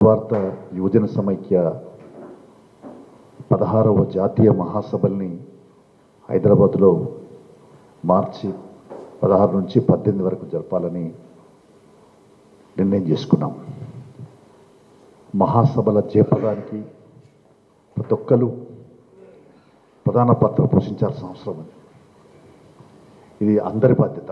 భారత యువజన సమైక్య 16వ జాతీయ మహాసభల్ని హైదరాబాద్లో మార్చి 16 నుంచి 18 వరకు జరపాలని నిర్ణయం చేసుకున్నాం. మహాసభల జయప్రదానికి ప్రతి ఒక్కరు ప్రధాన పాత్ర పోషించాల్సిన అవసరం ఉంది. ఇది అందరి బాధ్యత.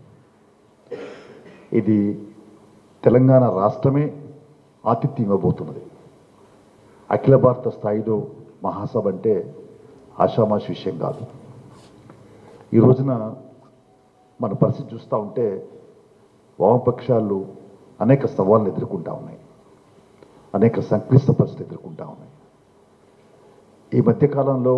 ఇది తెలంగాణ రాష్ట్రమే ఆతిథ్యం ఇవ్వబోతున్నది. అఖిల భారత స్థాయిలో మహాసభ అంటే ఆషామాషి విషయం కాదు. ఈ రోజున మన పరిస్థితి చూస్తూ ఉంటే వామపక్షాలు అనేక సవాళ్ళను ఎదుర్కొంటూ ఉన్నాయి, అనేక సంక్లిష్ట పరిస్థితులు ఎదుర్కొంటూ ఉన్నాయి. ఈ మధ్యకాలంలో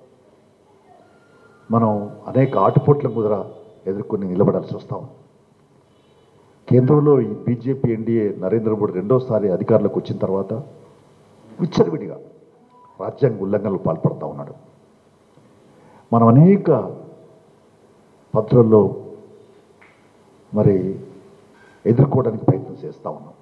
మనం అనేక ఆటుపోట్ల కుదర ఎదుర్కొని నిలబడాల్సి వస్తూ ఉంది. కేంద్రంలో ఈ బీజేపీ ఎన్డీఏ నరేంద్ర మోడీ రెండోసారి అధికారంలోకి వచ్చిన తర్వాత విచ్చలవిడిగా రాజ్యాంగ ఉల్లంఘనలు పాల్పడుతూ ఉన్నాడు. మనం అనేక పత్రాల్లో మరి ఎదుర్కోవడానికి ప్రయత్నం చేస్తూ ఉన్నాం.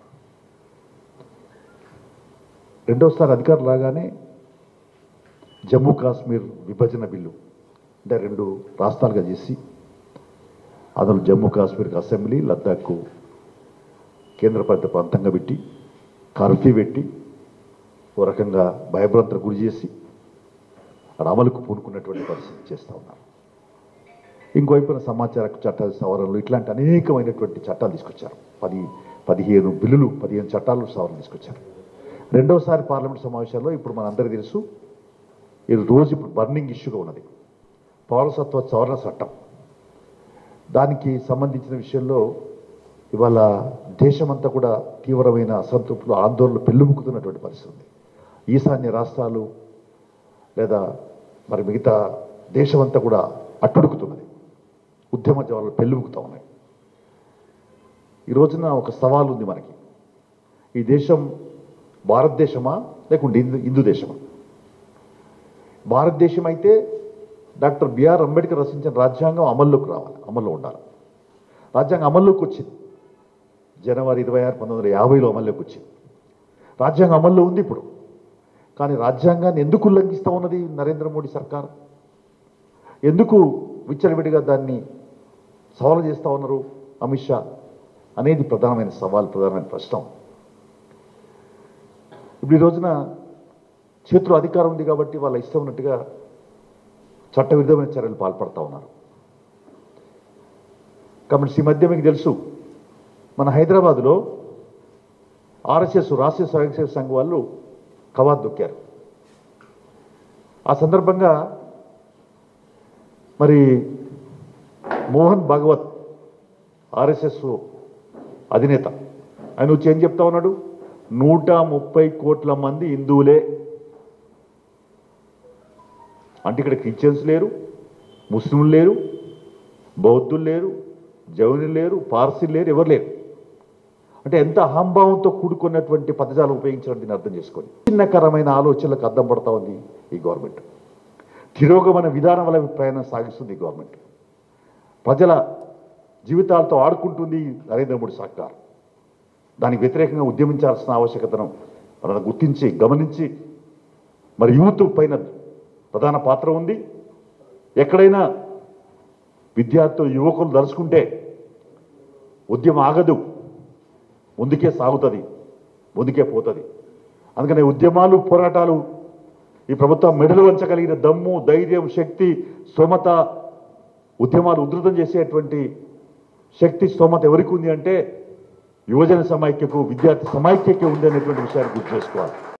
రెండోసారి అధికారం రాగానే జమ్మూ కాశ్మీర్ విభజన బిల్లు అంటే 2 రాష్ట్రాలుగా చేసి అందులో జమ్మూ కాశ్మీర్కి అసెంబ్లీ, లద్దాఖ్కు కేంద్రపాలిత ప్రాంతంగా పెట్టి కర్ఫ్యూ పెట్టి ఓ రకంగా భయభ్రాంతులకు గురి చేసి అమలుకు పూనుకున్నటువంటి పరిస్థితి చేస్తూ ఉన్నారు. ఇంకోవైపున సమాచార చట్టాల సవరణలు ఇట్లాంటి అనేకమైనటువంటి చట్టాలు తీసుకొచ్చారు. 15 బిల్లులు 15 చట్టాలు సవరణ తీసుకొచ్చారు. రెండోసారి పార్లమెంట్ సమావేశాల్లో ఇప్పుడు మనందరికీ తెలుసు, ఈ రోజు ఇప్పుడు బర్నింగ్ ఇష్యూగా ఉన్నది పౌరసత్వ సవరణ చట్టం. దానికి సంబంధించిన విషయంలో ఇవాళ దేశమంతా కూడా తీవ్రమైన అసంతృప్తులు, ఆందోళనలు పెళ్ళుముకుతున్నటువంటి పరిస్థితి ఉంది. ఈశాన్య రాష్ట్రాలు లేదా మరి మిగతా దేశమంతా కూడా అట్టుడుకుతున్నది. ఉద్యమ జ్వాలలు పెళ్ళుముకుతూ ఉన్నాయి. ఈ రోజున ఒక సవాల్ ఉంది మనకి. ఈ దేశం భారతదేశమా లేకుంటే హిందూ దేశమా? భారతదేశం అయితే డాక్టర్ బిఆర్ అంబేద్కర్ రచించిన రాజ్యాంగం అమల్లోకి రావాలి, అమల్లో ఉండాలి. రాజ్యాంగం అమల్లోకి వచ్చింది జనవరి 26, 1950లో అమల్లోకి వచ్చింది. రాజ్యాంగం అమల్లో ఉంది ఇప్పుడు. కానీ రాజ్యాంగాన్ని ఎందుకు ఉల్లంఘిస్తూ ఉన్నది నరేంద్ర మోడీ సర్కార్? ఎందుకు విచ్చలవిడిగా దాన్ని సవాలు చేస్తూ ఉన్నారు అమిత్ షా అనేది ప్రధానమైన సవాల్, ప్రధానమైన ప్రశ్న. ఇప్పుడు ఈ రోజున చేతిలో అధికారం ఉంది కాబట్టి వాళ్ళ ఇష్టం ఉన్నట్టుగా చట్టవిరుద్ధమైన చర్యలు పాల్పడుతూ ఉన్నారు. కాబట్టి ఈ మధ్య మీకు తెలుసు, మన హైదరాబాద్లో ఆర్ఎస్ఎస్ రాష్ట్రీయ స్వయం సేవక సంఘ్ వాళ్ళు కవాతు దొక్కారు. ఆ సందర్భంగా మరి మోహన్ భాగవత్ ఆర్ఎస్ఎస్ అధినేత ఆయన వచ్చి ఏం చెప్తా ఉన్నాడు? 130 కోట్ల మంది హిందువులే అంటే ఇక్కడ క్రిస్టియన్స్ లేరు, ముస్లింలు లేరు, బౌద్ధులు లేరు, జైనులు లేరు, పార్సీలు లేరు, ఎవరు లేరు. అంటే ఎంత అహంభావంతో కూడుకున్నటువంటి పదజాలం ఉపయోగించడం దీన్ని అర్థం చేసుకోండి. చిన్నకరమైన ఆలోచనలకు అద్దం పడతా ఉంది ఈ గవర్నమెంట్. తిరోగమన విధానం వల్ల ప్రయాణం సాగిస్తుంది ఈ గవర్నమెంట్. ప్రజల జీవితాలతో ఆడుకుంటుంది నరేంద్ర మోడీ సర్కార్. దానికి వ్యతిరేకంగా ఉద్యమించాల్సిన ఆవశ్యకతను మనం గుర్తించి గమనించి మరి యూత్ పైన ప్రధాన పాత్ర ఉంది. ఎక్కడైనా విద్యార్థులు యువకులు దలుచుకుంటే ఉద్యమం ఆగదు, ముందుకే సాగుతుంది, ముందుకే పోతుంది. అందుకని ఉద్యమాలు, పోరాటాలు ఈ ప్రభుత్వం మెడలు వంచగలిగిన దమ్ము, ధైర్యం, శక్తి, స్తోమత, ఉద్యమాలు ఉధృతం చేసేటువంటి శక్తి, స్తోమత ఎవరికి ఉంది అంటే యువజన సమైక్యకు, విద్యార్థి సమైక్యకే ఉంది అనేటువంటి విషయాన్ని గుర్తు చేసుకోవాలి.